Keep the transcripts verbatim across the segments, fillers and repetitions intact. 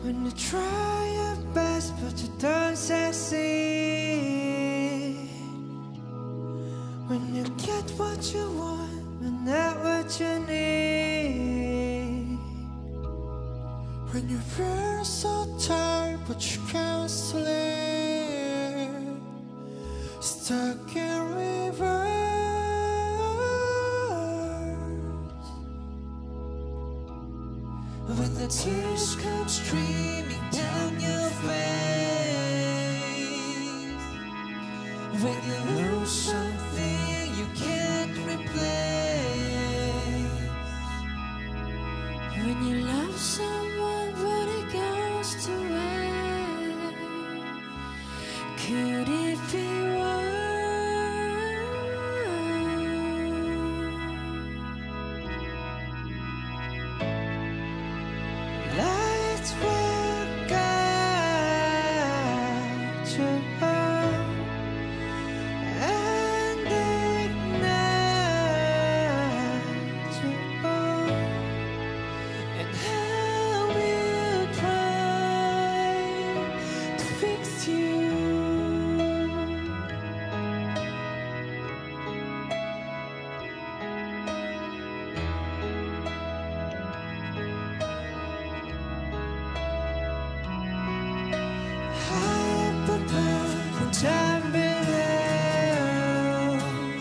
When you try your best but you don't succeed. When you get what you want but not what you need. When you feel so tired but you can't sleep. Stuck in reverse. When the tears come streaming down your face. When you lose something you can't replace. When you love someone but it goes to waste. Could it be worse? Lights will guide you home and ignite you home. And how will try to fix you. High up above and down below.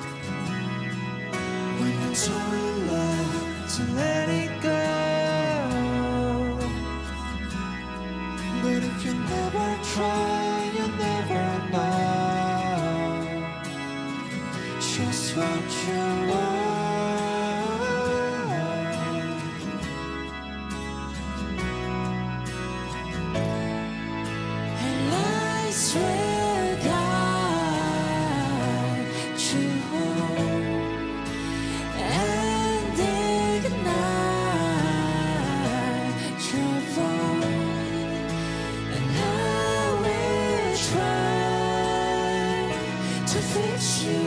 When you told your love to let it go. But if you never try, you never know just what you want. And lights will guide you home and ignite your fire. And I will try to fix you.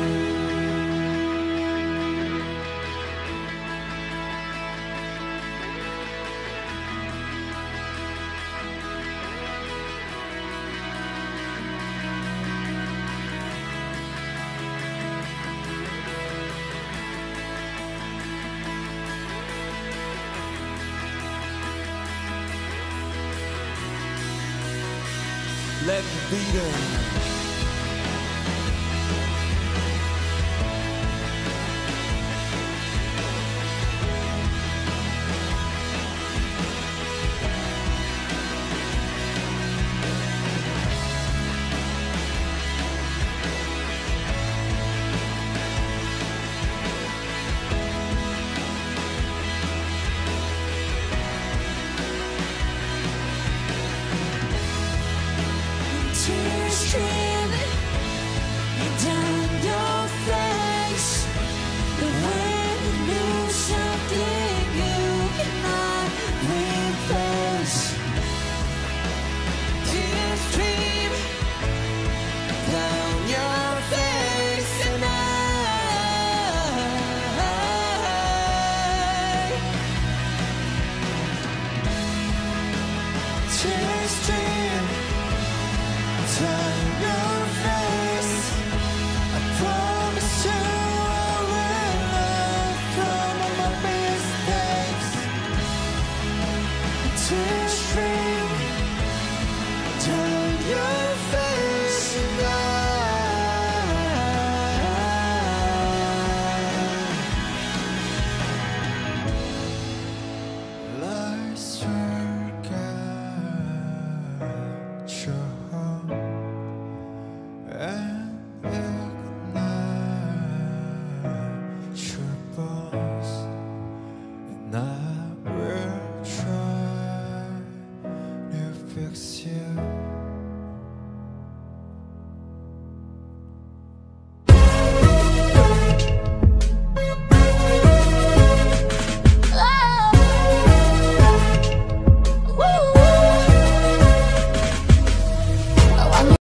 Let me be there. Tears streaming down your face. But when you lose something you cannot replace. Tears stream down your face. And I tears stream down your face. I promise you I will learn from all my mistakes. Tears stream down your face. And I lights will guide you home and ignite your bones. And I will try to fix you.